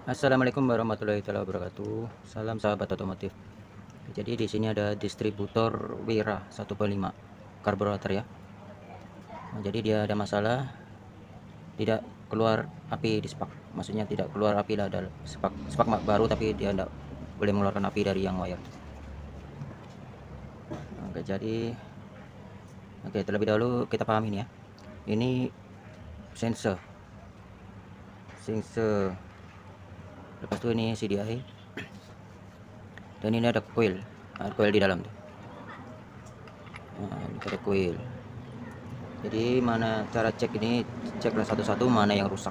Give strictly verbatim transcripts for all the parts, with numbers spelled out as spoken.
Assalamualaikum warahmatullahi wabarakatuh. Salam sahabat otomotif. Jadi di sini ada distributor Wira satu lima karburator ya. Nah, jadi dia ada masalah, tidak keluar api di spak. Maksudnya tidak keluar api lah dari spak. Spak baru tapi dia tidak boleh mengeluarkan api dari yang wire. Oke, jadi oke terlebih dahulu kita pahami ya. Ini sensor. Sensor. Lepas itu ini C D I. Dan ini ada coil. Ada coil di dalam tuh. Nah, ini ada coil. Jadi mana cara cek ini, ceklah satu-satu mana yang rusak.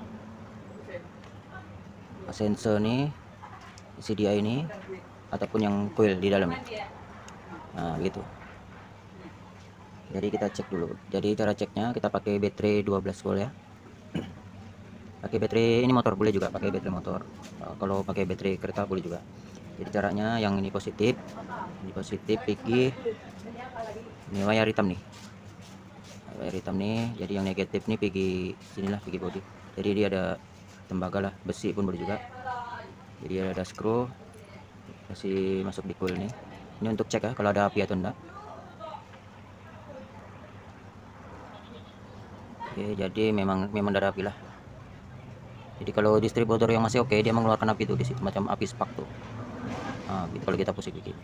Sensor ini, C D I ini, ataupun yang coil di dalam. Nah gitu. Jadi kita cek dulu. Jadi cara ceknya kita pakai baterai dua belas volt ya. Pakai baterai ini motor boleh juga, pakai baterai motor. Nah, kalau pakai baterai kereta boleh juga. Jadi caranya yang ini positif, ini positif pergi, ini wire hitam nih. Wire hitam nih, jadi yang negatif nih pergi sinilah, pergi body. Jadi dia ada tembaga lah, besi pun boleh juga. Jadi ada screw, kasih masuk di coil nih. Ini untuk cek ya kalau ada api atau enggak. Oke, jadi memang memang ada api lah. Jadi kalau distributor yang masih oke, dia mengeluarkan api tuh di situ, macam api spark tuh. Nah, gitu kalau kita pusing dikit.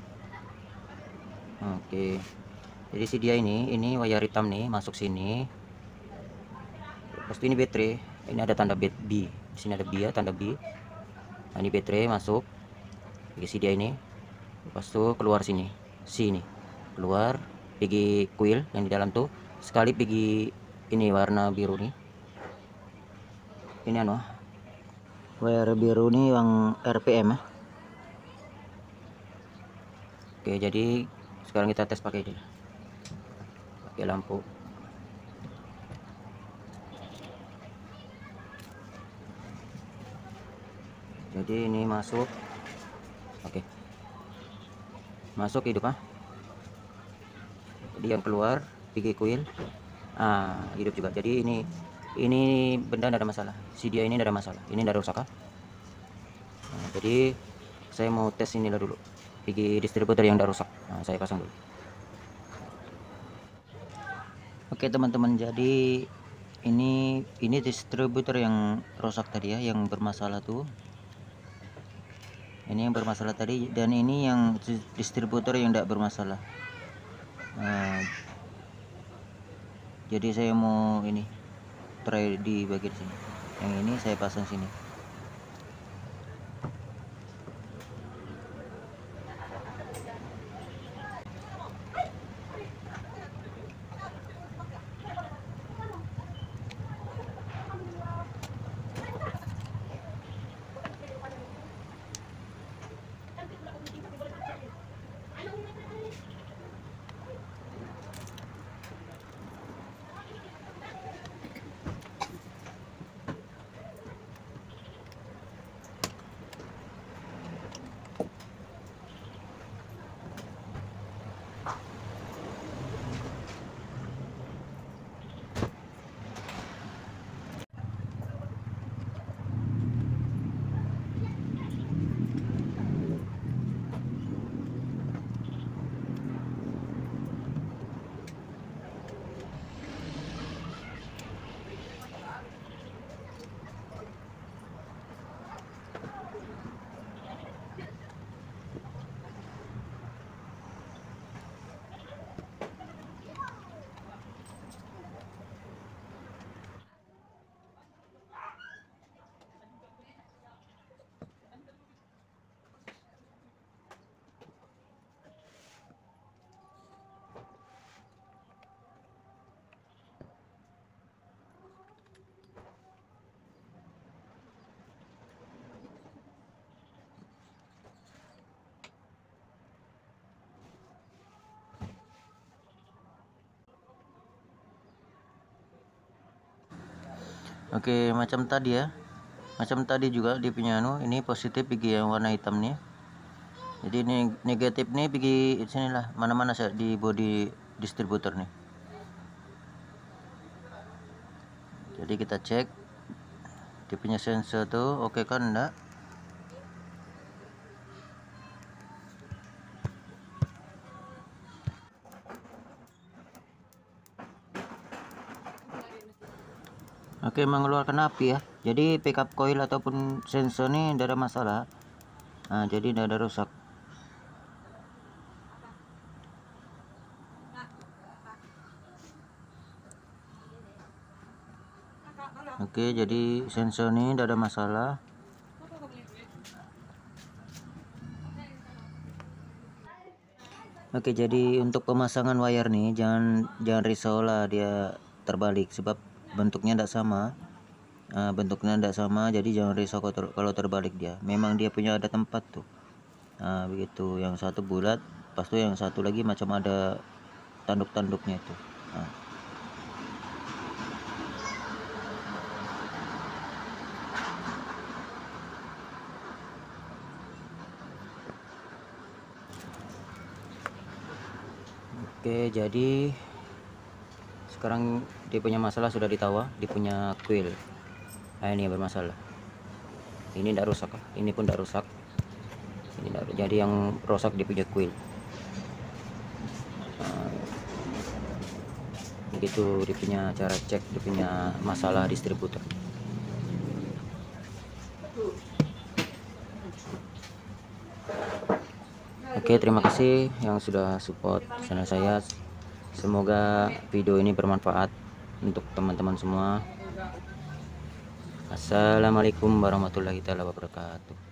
Oke. Jadi si dia ini, ini wire hitam nih masuk sini. Lepas itu ini baterai, ini ada tanda B. Di sini ada B ya, tanda B. Nah, ini baterai masuk. Jadi si dia ini. Lepas itu keluar sini. Sini. Keluar, pergi coil yang di dalam tuh. Sekali pergi ini warna biru nih. Ini anu. Wire biru nih yang R P M ya. Oke, jadi sekarang kita tes pakai ini. Pakai lampu. Jadi ini masuk. Oke. Masuk hidup ah. Jadi yang keluar pergi coil. Ah, hidup juga. Jadi ini ini benda tidak ada masalah. Si dia ini tidak ada masalah. Ini tidak ada rusak ah. Nah, jadi saya mau tes inilah dulu. Pergi distributor yang tidak rusak. Nah, saya pasang dulu. Oke teman-teman, jadi ini ini distributor yang rusak tadi ya, yang bermasalah tuh. Ini yang bermasalah tadi, dan ini yang distributor yang tidak bermasalah. Nah, jadi saya mau ini try di bagian sini. Yang ini saya pasang sini. Oke, macam tadi ya. Macam tadi juga dia punya anu, ini positif pergi yang warna hitam nih. Jadi ini negatif nih pergi sinilah, mana-mana saya di body distributor nih. Jadi kita cek. dia punya sensor tuh oke kan enggak. Oke, mengeluarkan api ya. Jadi backup coil ataupun sensor ini tidak ada masalah. Nah, jadi tidak ada rusak. Oke, jadi sensor ini tidak ada masalah. Oke, jadi untuk pemasangan wire nih jangan jangan risau lah dia terbalik, sebab bentuknya tidak sama. Nah, bentuknya tidak sama, jadi jangan risau kalau, ter, kalau terbalik dia. Memang dia punya ada tempat tuh. Nah, begitu. Yang satu bulat, pas tuh yang satu lagi macam ada tanduk-tanduknya itu. Nah. Oke, jadi sekarang dia punya masalah sudah ditawa, dia punya coil. Nah, ini yang bermasalah. Ini tidak rusak, ini pun tidak rusak. Ini tidak, jadi yang rusak dia punya coil. Nah, begitu dia punya cara cek dia punya masalah distributor. Oke, terima kasih yang sudah support channel saya. Semoga video ini bermanfaat untuk teman-teman semua. Assalamualaikum warahmatullahi wabarakatuh.